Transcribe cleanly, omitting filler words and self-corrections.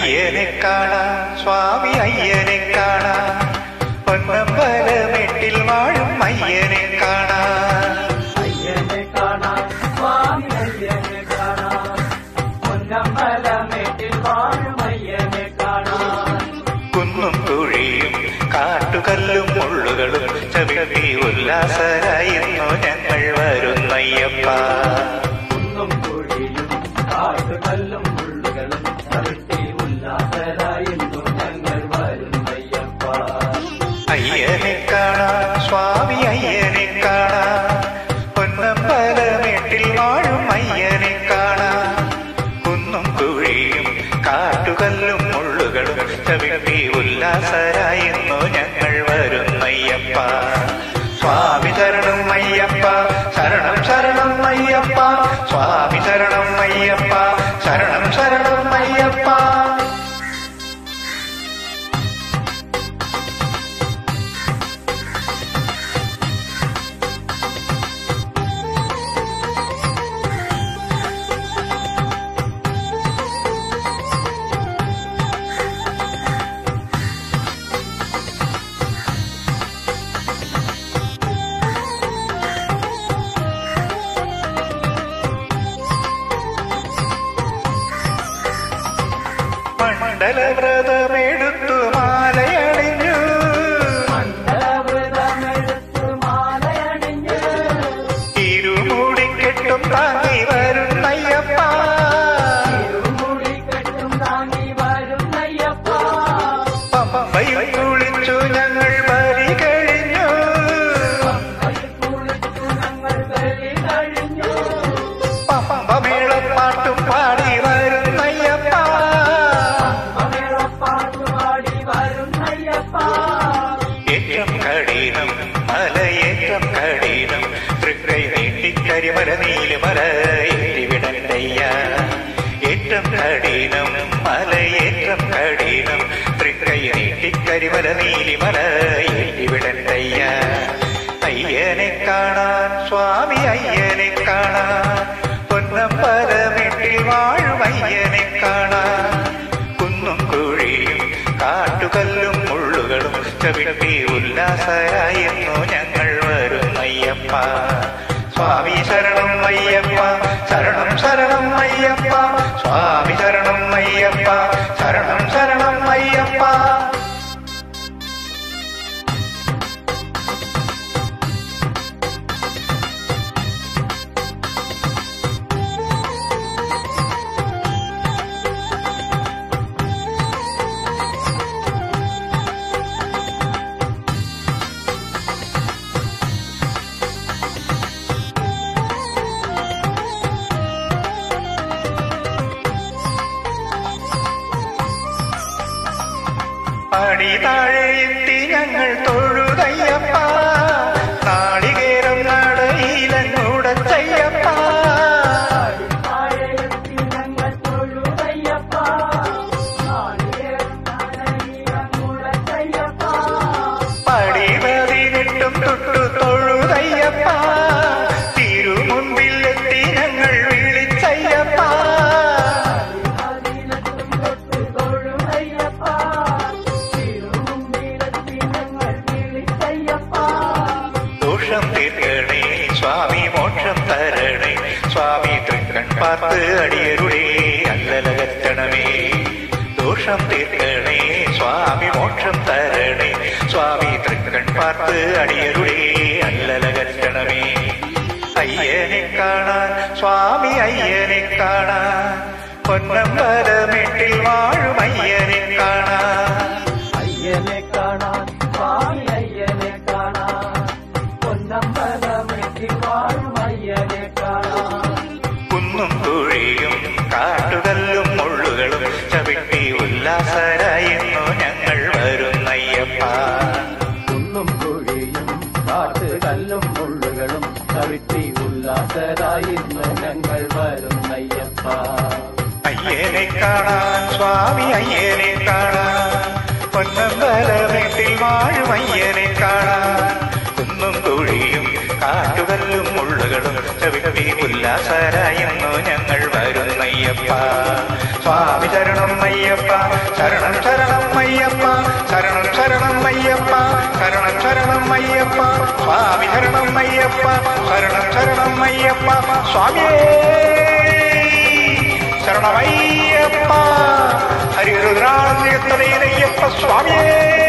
അയ്യനെ കാണാൻ സ്വാമി അയ്യനെ കാണാൻ പൊന്നമ്പലമേട്ടിൽ വാഴും അയ്യനെ കാണാൻ അയ്യനെ കാണാൻ സ്വാമി അയ്യനെ കാണാൻ പൊന്നമ്പലമേട്ടിൽ വാഴും അയ്യനെ കാണാൻ കുന്നും കുഴിയും കാട്ടുകല്ലും മുള്ളുകളും ചവിട്ടി ഉല്ലാസരായിരുന്നു ഞങ്ങൾ വരുന്നയ്യപ്പ കുന്നും കുഴിയും കാട്ടുകല്ലും മുള്ളുകളും ചവിട്ടി ഉല്ലാസരായിരുന്നു ഞങ്ങൾ വരുന്നയ്യപ്പ അയ്യനെ കാണാൻ സ്വാമി അയ്യനെ കാണാൻ പൊന്നമ്പലമേട്ടിൽ വാഴും അയ്യനെ കാണാൻ കുന്നും കുഴിയും കാട്ടുകല്ലും മുള്ളുകളും ചവിട്ടി ഉല്ലാസരായിരുന്നു ഞങ്ങൾ വരുന്നയ്യപ്പ സ്വാമി ശരണം അയ്യപ്പ ശരണം ശരണം അയ്യപ്പ സ്വാമി ശരണം അയ്യപ്പ ശരണം ശരണം അയ്യപ്പ മണ്ഡലവ്രതമെടുത്തു മാലയണിഞ്ഞു ഇരുമുടിക്കെട്ടും താങ്ങി വരുന്നയ്യപ്പ പമ്പയിൽ കുളിച്ചു ഞങ്ങൾ ബലി കഴിഞ്ഞു പമ്പമേളപ്പാട്ടും പാടി വരുന്നയ്യപ്പ ഏറ്റം കഠിനം മലയേറ്റം കഠിനം തൃക്കൈ നീട്ടിക്കരിമല നീലിമല ഏറ്റിവിടണ്ടയ്യ ഏറ്റം കഠിനം മലയേറ്റം കഠിനം തൃക്കൈ നീട്ടിക്കരിമല നീലിമല ഏറ്റിവിടണ്ടയ്യ അയ്യനെ കാണാൻ സ്വാമി അയ്യനെ കാണാൻ പൊന്നമ്പലമേട്ടിൽ വാഴും അയ്യനെ കാണാൻ കുന്നും കുഴിയും കാട്ടുകല്ലും മുള്ളുകളും ചവിട്ടി ഉല്ലാസരായിരുന്നു ഞങ്ങൾ വരുന്നയ്യപ്പ സ്വാമി ശരണം അയ്യപ്പ ശരണം ശരണം അയ്യപ്പ സ്വാമി ശരണം അയ്യപ്പ ശരണം ശരണം അയ്യപ്പ പടി താഴെ എത്തി ഞങ്ങൾ തൊഴുതയ്യപ്പ നാളികേരം നടയിലങ്ങൂടച്ചയ്യപ്പ പടി പതിനെട്ടും തൊട്ടു തൊഴുതയ്യപ്പ തിരുമുമ്പിലെത്തി ഞങ്ങൾ വിളിച്ചയ്യപ്പ ദോഷം തീർക്കണേ സ്വാമി മോക്ഷം തരണേ സ്വാമി തൃക്കൺ പാർത്ത് അടിയരുടെ അല്ലലകറ്റണമേ ദോഷം തീർക്കണേ സ്വാമി മോക്ഷം തരണേ സ്വാമി തൃക്കൺ പാർത്ത് അടിയരുടെ അല്ലലകറ്റണമേ അയ്യനെ കാണാൻ സ്വാമി അയ്യനെ കാണാൻ പൊന്നമ്പലമേട്ടിൽ വാഴും അയ്യനെ കാണാൻ അയ്യനെ കാണാൻ സ്വാമി അയ്യനെ കാണാൻ പൊന്നമ്പലമേട്ടിൽ വാഴും അയ്യനെ കാണാൻ കുന്നും കുഴിയും കാട്ടുകല്ലും മുള്ളുകളും ചവിട്ടി ഉല്ലാസരായിരുന്നു ഞങ്ങൾ വരുന്നയ്യപ്പ കുന്നും കുഴിയും കാട്ടുകല്ലും മുള്ളുകളും ചവിട്ടി ഉല്ലാസരായിരുന്നു ഞങ്ങൾ വരുന്നയ്യപ്പ അയ്യനെ കാണാൻ സ്വാമി അയ്യനെ കാണാൻ പൊന്നമ്പലമേട്ടിൽ വാഴും അയ്യനെ കാണാൻ കുന്നും കുഴിയും കാട്ടുകല്ലും മുള്ളുകളും ചവിട്ടി ഉല്ലാസരായിരുന്നു ഞങ്ങൾ വരുന്നയ്യപ്പ അയ്യപ്പ സ്വാമി ശരണം അയ്യപ്പ ശരണം ശരണം അയ്യപ്പ ശരണം ശരണം അയ്യപ്പ ശരണം ശരണം അയ്യപ്പ സ്വാമി ശരണം അയ്യപ്പ ശരണം ശരണം അയ്യപ്പ സ്വാമിയേ ശരണമയ്യപ്പ ഹരിരുദ്രാളയപ്പ സ്വാമിയേ